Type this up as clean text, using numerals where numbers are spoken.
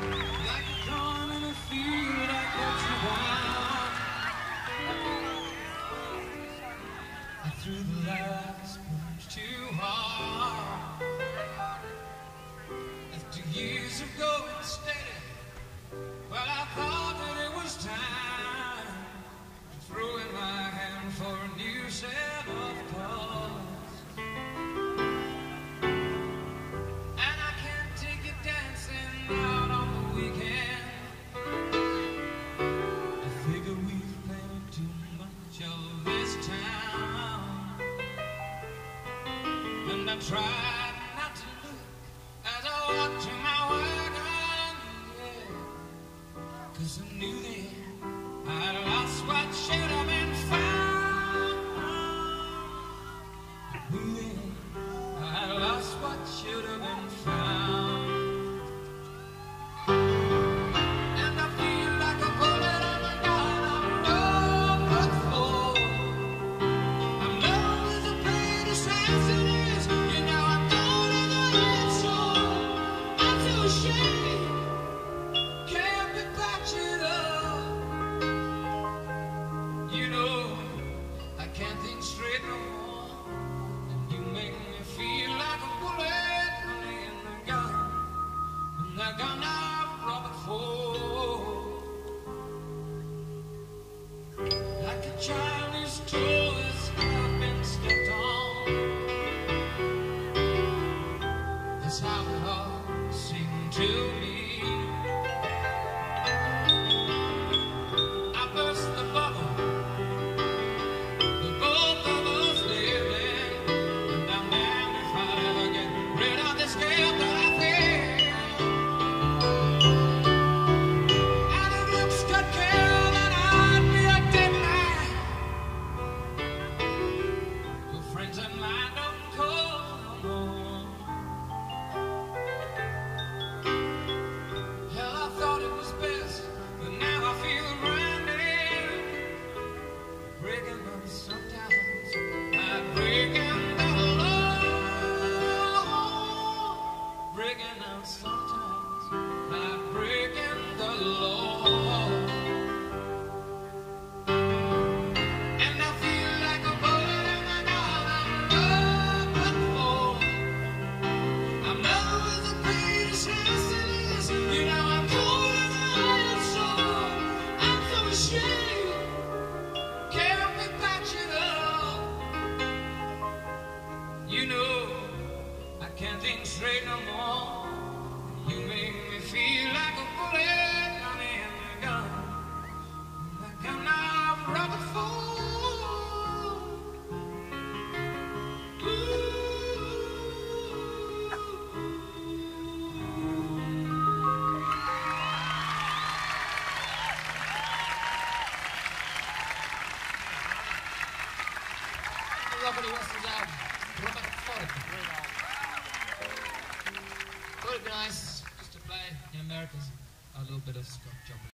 Like a corn in a field that gets you down. I threw the last punch too hard. After years of going steady, well, I thought that it was time to throw in my hand for a new set of cards. And I can't take you dancing out on the weekend. I figure we've played too much of this town. And I tried not to look as I walked to my wagon, yeah. 'Cause I knew then I'd lost what should have been found. I knew then I'd lost what should have been found. And I feel like a bullet on the gun I'm looking for. I'm low as a pain as fast it is. You know I'm down in the head, so I'm so ashamed. Can't be patched up. You know I can't think straight no more. And you make me feel like a bullet in the gun. And the gun I've brought before. Like a child whose toes have been stepped on. That's how it all seemed to me. I burst the bubble that both of us lived in. And I'm damned if I'll ever get rid of this guilt that I feel. And if looks could kill, then I'd be a dead man. Your friends and mine don't call no more. Hell, I thought it was best, but now I feel branded. Breaking them sometimes, I'm breaking the law. Breaking them sometimes, I'm breaking the law. And I feel like a bullet in the gun I'm looking for. I'm low as a pain as fast it is. You know I'm cold as a iron sword. I'm so ashamed. Can't be patched up. You know I can't think straight no more. You make me feel like a bullet in the gun. Like I'm not rubber for. Rock Of The Westies album. Robert Ford. Thought it'd be nice just to play in America's a little bit of Scott Joplin.